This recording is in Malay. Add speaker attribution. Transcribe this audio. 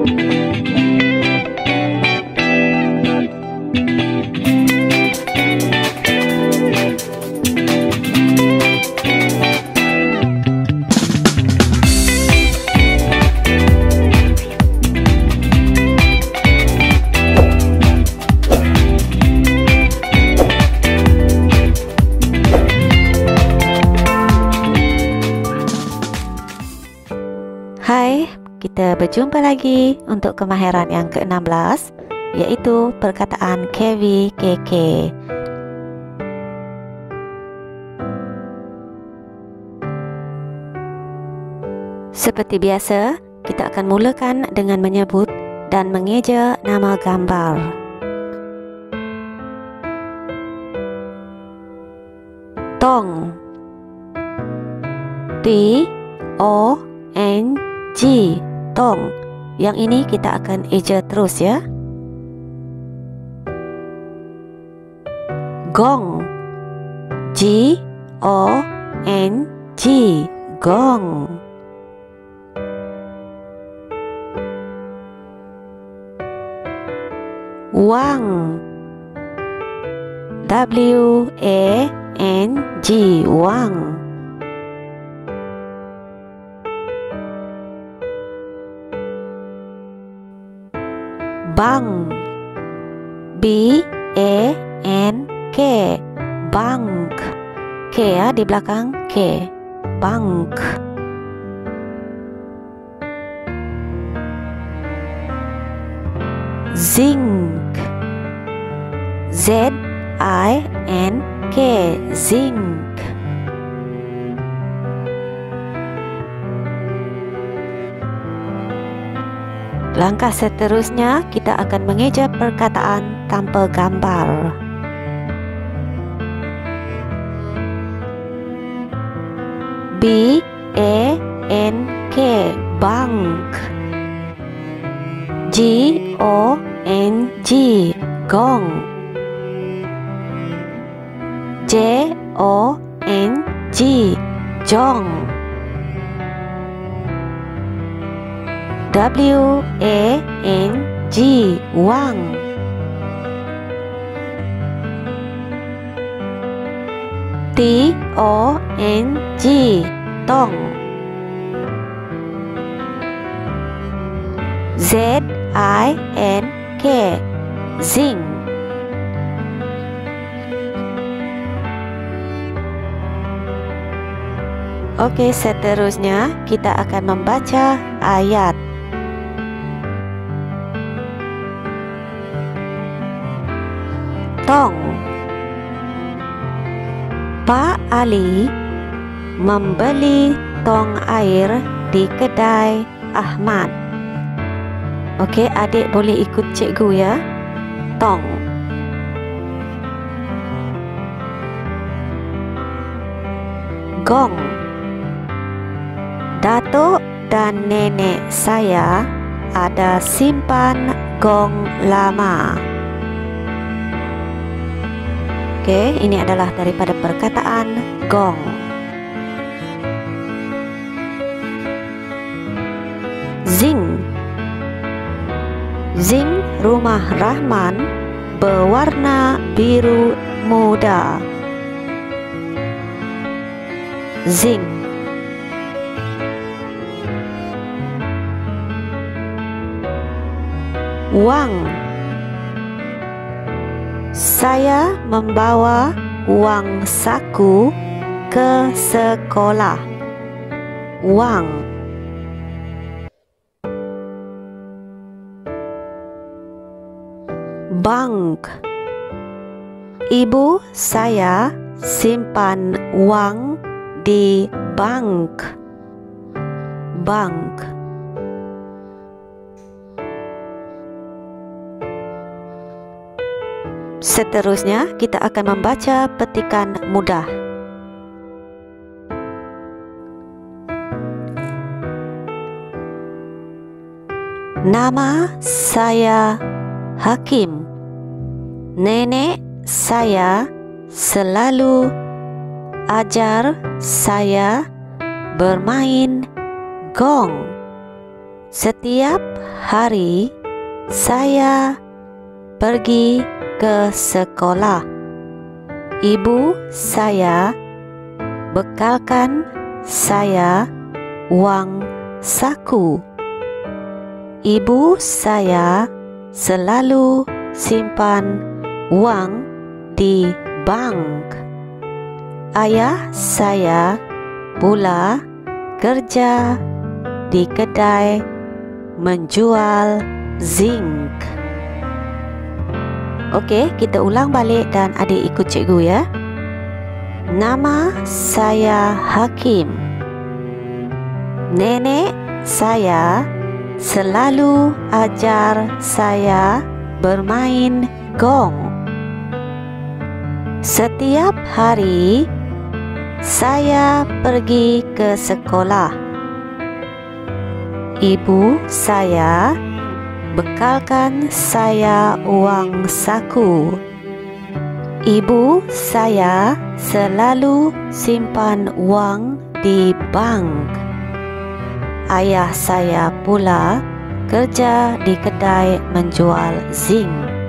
Speaker 1: Hai, kita berjumpa lagi untuk kemahiran yang ke-16, yaitu perkataan KVKK. Seperti biasa, kita akan mulakan dengan menyebut dan mengeja nama gambar. Tong, T-O-N G, tong. Yang ini kita akan eja terus ya. Gong, G-O-N-G, gong. Wang, W-A-N-G, wang. Bang, B-A-N-K, bank. K ya di belakang K, bank. Zinc, Z-I-N-K, zinc. Langkah seterusnya, kita akan mengeja perkataan tanpa gambar. B-A-N-K, bank. G-O-N-G, gong. J-O-N-G, jong. W-A-N-G, wang. T-O-N-G, tong. Z-I-N-K, zinc. Oke, seterusnya kita akan membaca ayat. Tong, Pak Ali membeli tong air di kedai Ahmad. Oke, adik boleh ikut cikgu ya. Tong. Gong, Datuk dan nenek saya ada simpan gong lama. Oke, ini adalah daripada perkataan gong. Zing, zing rumah Rahman berwarna biru muda. Zing. Wang, saya membawa uang saku ke sekolah. Wang. Bank, ibu saya simpan uang di bank. Bank. Seterusnya kita akan membaca petikan mudah. Nama saya Hakim. Nenek saya selalu ajar saya bermain gong. Setiap hari saya pergi ke sekolah. Ibu saya bekalkan saya uang saku. Ibu saya selalu simpan uang di bank. Ayah saya pula kerja di kedai menjual zinc. Okey, kita ulang balik dan adik ikut cikgu ya. Nama saya Hakim. Nenek saya selalu ajar saya bermain gong. Setiap hari saya pergi ke sekolah. Ibu saya bekalkan saya uang saku. Ibu saya selalu simpan uang di bank. Ayah saya pula kerja di kedai menjual zinc.